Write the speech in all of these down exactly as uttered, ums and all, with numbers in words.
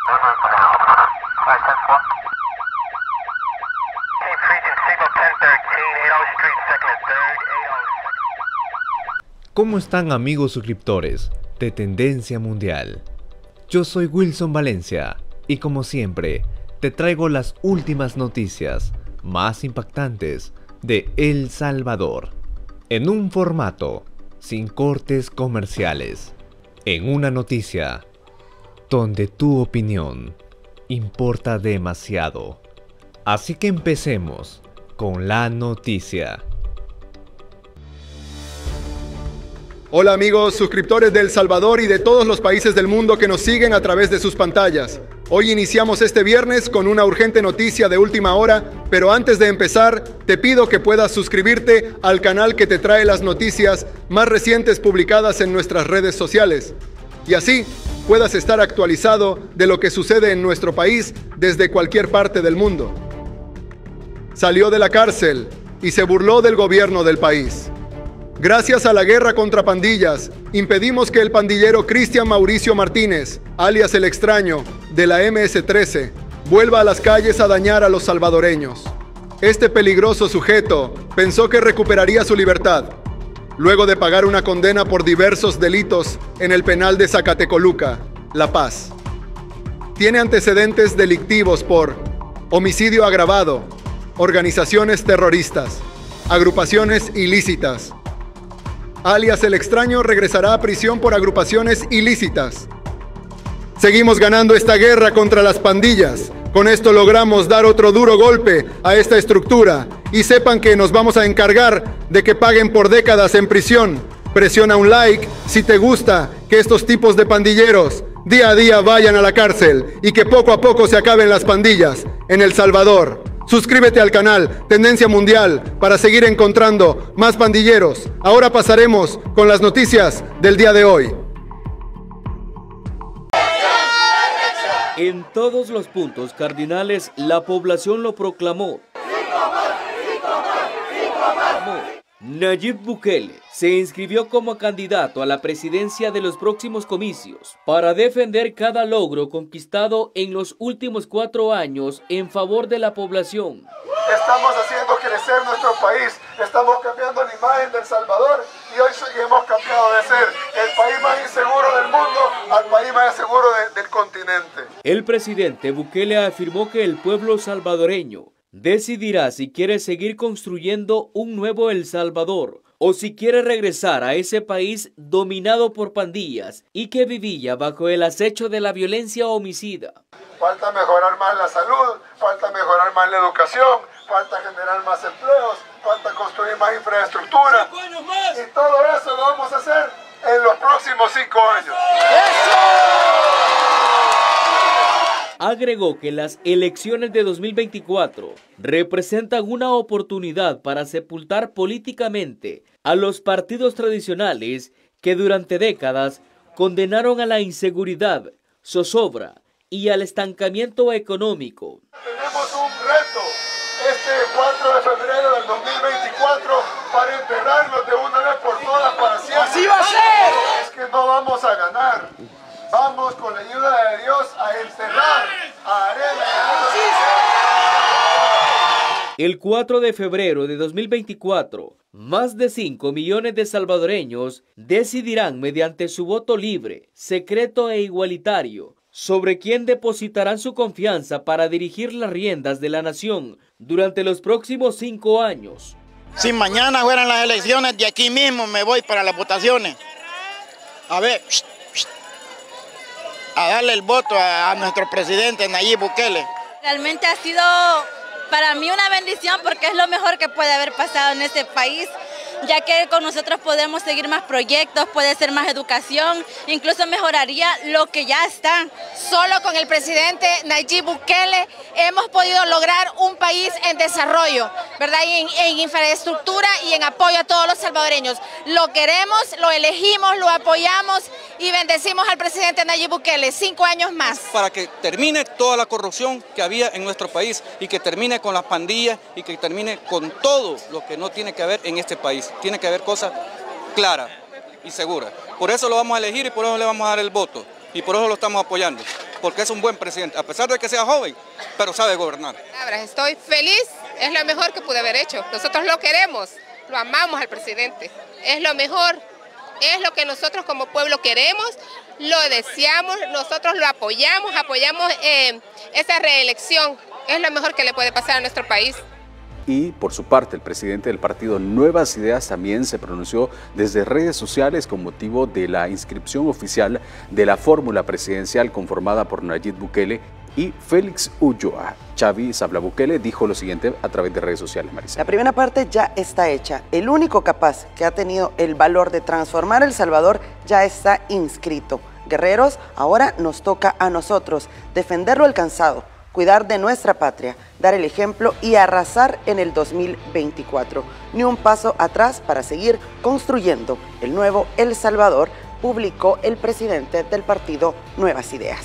¿Cómo están, amigos suscriptores de Tendencia Mundial? Yo soy Wilson Valencia y como siempre te traigo las últimas noticias más impactantes de El Salvador en un formato sin cortes comerciales, en una noticia donde tu opinión importa demasiado. Así que empecemos con la noticia. Hola amigos suscriptores de El Salvador y de todos los países del mundo que nos siguen a través de sus pantallas. Hoy iniciamos este viernes con una urgente noticia de última hora, pero antes de empezar te pido que puedas suscribirte al canal que te trae las noticias más recientes publicadas en nuestras redes sociales. Y así puedas estar actualizado de lo que sucede en nuestro país desde cualquier parte del mundo. Salió de la cárcel y se burló del gobierno del país. Gracias a la guerra contra pandillas, impedimos que el pandillero Cristian Mauricio Martínez, alias El Extraño, de la eme ese trece, vuelva a las calles a dañar a los salvadoreños. Este peligroso sujeto pensó que recuperaría su libertad, luego de pagar una condena por diversos delitos en el penal de Zacatecoluca, La Paz. Tiene antecedentes delictivos por homicidio agravado, organizaciones terroristas, agrupaciones ilícitas. Alias El Extraño regresará a prisión por agrupaciones ilícitas. Seguimos ganando esta guerra contra las pandillas. Con esto logramos dar otro duro golpe a esta estructura. Y sepan que nos vamos a encargar de que paguen por décadas en prisión. Presiona un like si te gusta que estos tipos de pandilleros día a día vayan a la cárcel y que poco a poco se acaben las pandillas en El Salvador. Suscríbete al canal Tendencia Mundial para seguir encontrando más pandilleros. Ahora pasaremos con las noticias del día de hoy. En todos los puntos cardinales, la población lo proclamó. Nayib Bukele se inscribió como candidato a la presidencia de los próximos comicios para defender cada logro conquistado en los últimos cuatro años en favor de la población. Estamos haciendo crecer nuestro país, estamos cambiando la imagen de El Salvador y hoy hemos cambiado de ser el país más inseguro del mundo al país más seguro de, del continente. El presidente Bukele afirmó que el pueblo salvadoreño decidirá si quiere seguir construyendo un nuevo El Salvador o si quiere regresar a ese país dominado por pandillas y que vivía bajo el acecho de la violencia homicida. Falta mejorar más la salud, falta mejorar más la educación, falta generar más empleos, falta construir más infraestructura. Y todo eso lo vamos a hacer en los próximos cinco años. Agregó que las elecciones de dos mil veinticuatro representan una oportunidad para sepultar políticamente a los partidos tradicionales que durante décadas condenaron a la inseguridad, zozobra y al estancamiento económico. Tenemos un reto este cuatro de febrero del dos mil veinticuatro para enterrarnos de una vez por todas para siempre. ¡Así va a ser! Es que no vamos a ganar. Vamos con la ayuda de Dios a encerrar a Arena. El cuatro de febrero de dos mil veinticuatro, más de cinco millones de salvadoreños decidirán mediante su voto libre, secreto e igualitario sobre quién depositarán su confianza para dirigir las riendas de la nación durante los próximos cinco años. Si mañana fueran las elecciones, de aquí mismo me voy para las votaciones. A ver, a darle el voto a, a nuestro presidente Nayib Bukele. Realmente ha sido para mí una bendición porque es lo mejor que puede haber pasado en este país, ya que con nosotros podemos seguir más proyectos, puede ser más educación, incluso mejoraría lo que ya está. Solo con el presidente Nayib Bukele hemos podido lograr un país en desarrollo, ¿verdad? Y en, en infraestructura y en apoyo a todos los salvadoreños. Lo queremos, lo elegimos, lo apoyamos y bendecimos al presidente Nayib Bukele cinco años más. Para que termine toda la corrupción que había en nuestro país y que termine con las pandillas y que termine con todo lo que no tiene que haber en este país. Tiene que haber cosas claras y seguras. Por eso lo vamos a elegir y por eso le vamos a dar el voto. y por eso lo estamos apoyando, porque es un buen presidente, a pesar de que sea joven, pero sabe gobernar. Estoy feliz, es lo mejor que pude haber hecho. Nosotros lo queremos, lo amamos al presidente, es lo mejor, es lo que nosotros como pueblo queremos, lo deseamos, nosotros lo apoyamos, apoyamos eh, esa reelección, es lo mejor que le puede pasar a nuestro país. Y por su parte, el presidente del partido Nuevas Ideas también se pronunció desde redes sociales con motivo de la inscripción oficial de la fórmula presidencial conformada por Nayib Bukele y Félix Ulloa. Xavi Sabla Bukele dijo lo siguiente a través de redes sociales, Marisa. La primera parte ya está hecha. El único capaz que ha tenido el valor de transformar El Salvador ya está inscrito. Guerreros, ahora nos toca a nosotros defender lo alcanzado, cuidar de nuestra patria, dar el ejemplo y arrasar en el dos mil veinticuatro. Ni un paso atrás para seguir construyendo el nuevo El Salvador, publicó el presidente del partido Nuevas Ideas.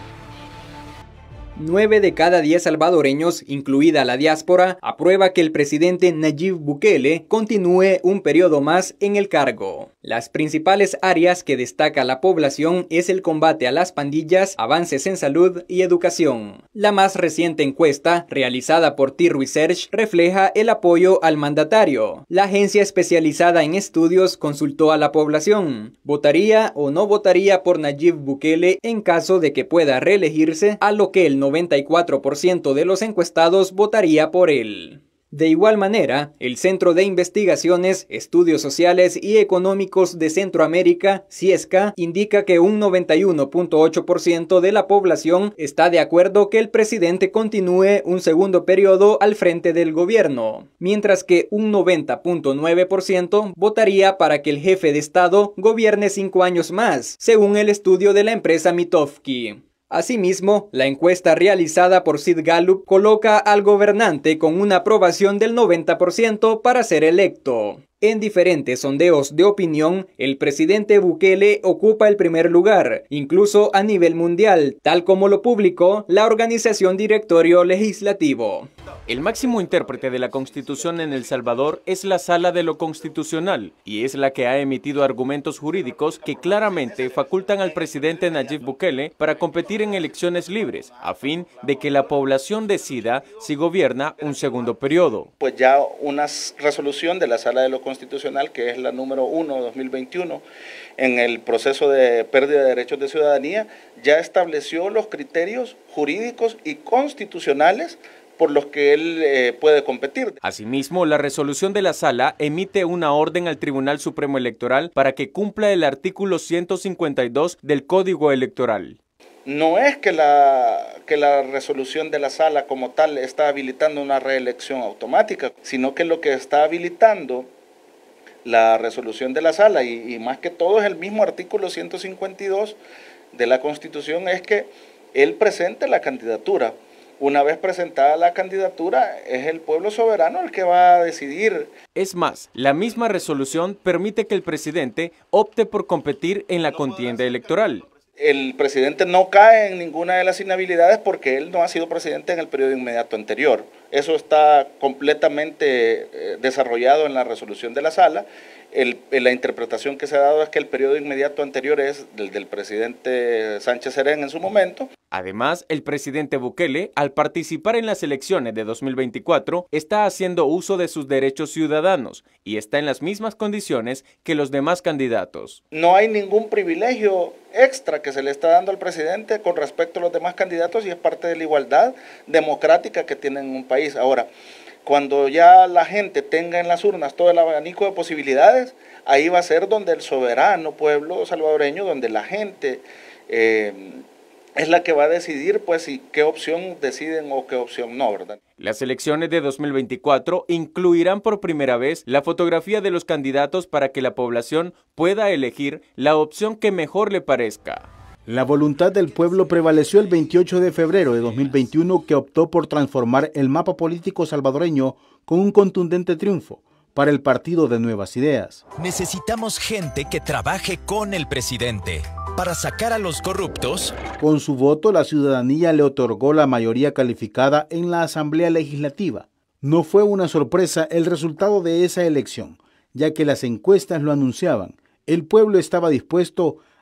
Nueve de cada diez salvadoreños, incluida la diáspora, aprueba que el presidente Nayib Bukele continúe un periodo más en el cargo. Las principales áreas que destaca la población es el combate a las pandillas, avances en salud y educación. La más reciente encuesta, realizada por T-Research, refleja el apoyo al mandatario. La agencia especializada en estudios consultó a la población. ¿Votaría o no votaría por Nayib Bukele en caso de que pueda reelegirse? A lo que el noventa y cuatro por ciento de los encuestados votaría por él. De igual manera, el Centro de Investigaciones, Estudios Sociales y Económicos de Centroamérica, CIESCA, indica que un noventa y uno punto ocho por ciento de la población está de acuerdo que el presidente continúe un segundo periodo al frente del gobierno, mientras que un noventa punto nueve por ciento votaría para que el jefe de Estado gobierne cinco años más, según el estudio de la empresa Mitofsky. Asimismo, la encuesta realizada por Sid Gallup coloca al gobernante con una aprobación del noventa por ciento para ser electo. En diferentes sondeos de opinión, el presidente Bukele ocupa el primer lugar, incluso a nivel mundial, tal como lo publicó la organización Directorio Legislativo. El máximo intérprete de la Constitución en El Salvador es la Sala de lo Constitucional y es la que ha emitido argumentos jurídicos que claramente facultan al presidente Nayib Bukele para competir en elecciones libres, a fin de que la población decida si gobierna un segundo periodo. Pues ya una resolución de la Sala de lo Constitucional, que es la número uno de dos mil veintiuno, en el proceso de pérdida de derechos de ciudadanía, ya estableció los criterios jurídicos y constitucionales por los que él eh, puede competir. Asimismo, la resolución de la Sala emite una orden al Tribunal Supremo Electoral para que cumpla el artículo ciento cincuenta y dos del Código Electoral. No es que la, que la resolución de la Sala como tal está habilitando una reelección automática, sino que lo que está habilitando la resolución de la Sala, y, y más que todo es el mismo artículo ciento cincuenta y dos de la Constitución, es que él presente la candidatura. Una vez presentada la candidatura, es el pueblo soberano el que va a decidir. Es más, la misma resolución permite que el presidente opte por competir en la contienda electoral. El presidente no cae en ninguna de las inhabilidades porque él no ha sido presidente en el periodo inmediato anterior. Eso está completamente eh, desarrollado en la resolución de la Sala. El, la interpretación que se ha dado es que el periodo inmediato anterior es del, del presidente Sánchez Serén en su momento. Además, el presidente Bukele, al participar en las elecciones de dos mil veinticuatro, está haciendo uso de sus derechos ciudadanos y está en las mismas condiciones que los demás candidatos. No hay ningún privilegio extra que se le está dando al presidente con respecto a los demás candidatos y es parte de la igualdad democrática que tiene un país. Ahora, cuando ya la gente tenga en las urnas todo el abanico de posibilidades, ahí va a ser donde el soberano pueblo salvadoreño, donde la gente eh, es la que va a decidir pues si qué opción deciden o qué opción no, ¿verdad? Las elecciones de dos mil veinticuatro incluirán por primera vez la fotografía de los candidatos para que la población pueda elegir la opción que mejor le parezca. La voluntad del pueblo prevaleció el veintiocho de febrero de dos mil veintiuno, que optó por transformar el mapa político salvadoreño con un contundente triunfo para el Partido de Nuevas Ideas. Necesitamos gente que trabaje con el presidente para sacar a los corruptos. Con su voto, la ciudadanía le otorgó la mayoría calificada en la Asamblea Legislativa. No fue una sorpresa el resultado de esa elección, ya que las encuestas lo anunciaban. El pueblo estaba dispuesto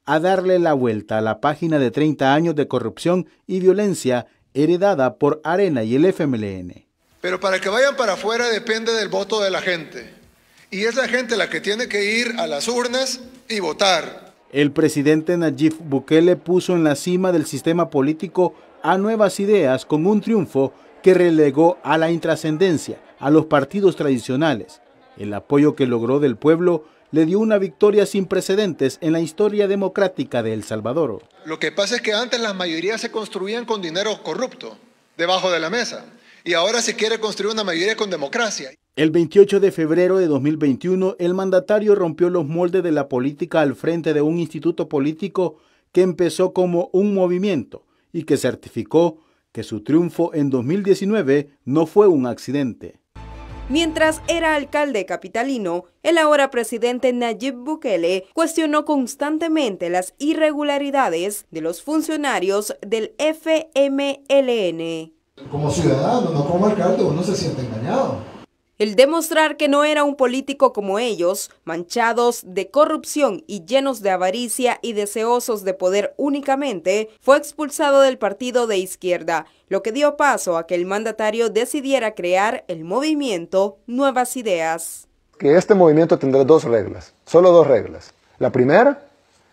a darle la vuelta a la página de treinta años de corrupción y violencia heredada por Arena y el F M L N. Pero para que vayan para afuera depende del voto de la gente. Y es la gente la que tiene que ir a las urnas y votar. El presidente Nayib Bukele puso en la cima del sistema político a Nuevas Ideas con un triunfo que relegó a la intrascendencia a los partidos tradicionales. El apoyo que logró del pueblo le dio una victoria sin precedentes en la historia democrática de El Salvador. Lo que pasa es que antes las mayorías se construían con dinero corrupto, debajo de la mesa. Y ahora se quiere construir una mayoría con democracia. El veintiocho de febrero de dos mil veintiuno, el mandatario rompió los moldes de la política al frente de un instituto político que empezó como un movimiento y que certificó que su triunfo en dos mil diecinueve no fue un accidente. Mientras era alcalde capitalino, el ahora presidente Nayib Bukele cuestionó constantemente las irregularidades de los funcionarios del F M L N. Como ciudadano, no como alcalde, uno se siente engañado. El demostrar que no era un político como ellos, manchados de corrupción y llenos de avaricia y deseosos de poder únicamente, fue expulsado del partido de izquierda, lo que dio paso a que el mandatario decidiera crear el movimiento Nuevas Ideas. Que este movimiento tendrá dos reglas, solo dos reglas. La primera,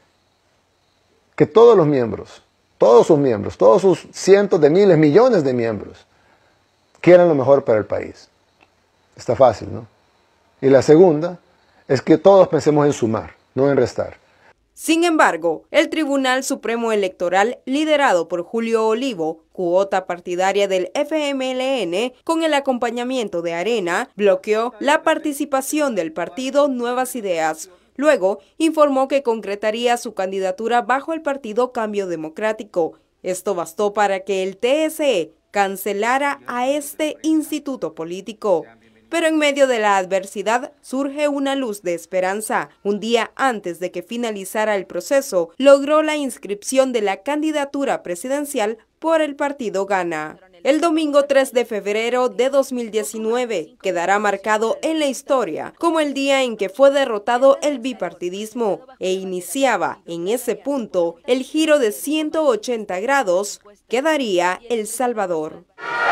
que todos los miembros, todos sus miembros, todos sus cientos de miles, millones de miembros, quieran lo mejor para el país. Está fácil, ¿no? Y la segunda es que todos pensemos en sumar, no en restar. Sin embargo, el Tribunal Supremo Electoral, liderado por Julio Olivo, cuota partidaria del F M L N, con el acompañamiento de Arena, bloqueó la participación del partido Nuevas Ideas. Luego, informó que concretaría su candidatura bajo el partido Cambio Democrático. Esto bastó para que el T S E cancelara a este instituto político. Pero en medio de la adversidad surge una luz de esperanza. Un día antes de que finalizara el proceso, logró la inscripción de la candidatura presidencial por el partido Gana. El domingo tres de febrero de dos mil diecinueve quedará marcado en la historia como el día en que fue derrotado el bipartidismo e iniciaba en ese punto el giro de ciento ochenta grados que daría El Salvador.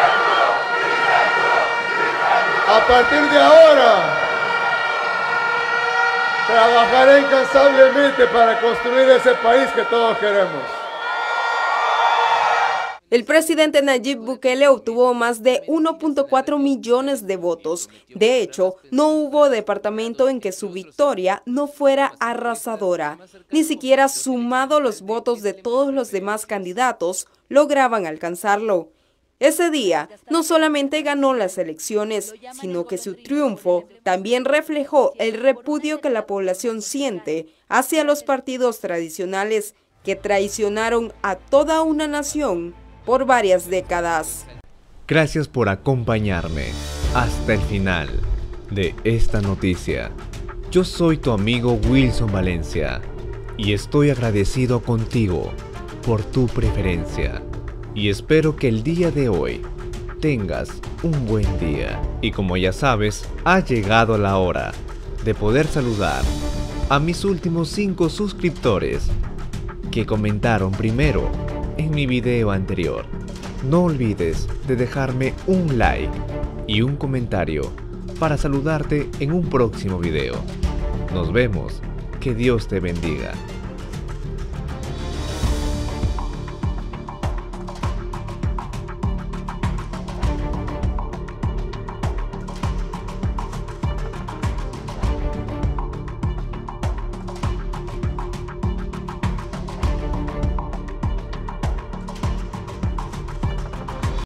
A partir de ahora, trabajaré incansablemente para construir ese país que todos queremos. El presidente Nayib Bukele obtuvo más de uno punto cuatro millones de votos. De hecho, no hubo departamento en que su victoria no fuera arrasadora. Ni siquiera sumado los votos de todos los demás candidatos, lograban alcanzarlo. Ese día no solamente ganó las elecciones, sino que su triunfo también reflejó el repudio que la población siente hacia los partidos tradicionales que traicionaron a toda una nación por varias décadas. Gracias por acompañarme hasta el final de esta noticia. Yo soy tu amigo Wilson Valencia y estoy agradecido contigo por tu preferencia. Y espero que el día de hoy tengas un buen día. Y como ya sabes, ha llegado la hora de poder saludar a mis últimos cinco suscriptores que comentaron primero en mi video anterior. No olvides de dejarme un like y un comentario para saludarte en un próximo video. Nos vemos. Que Dios te bendiga.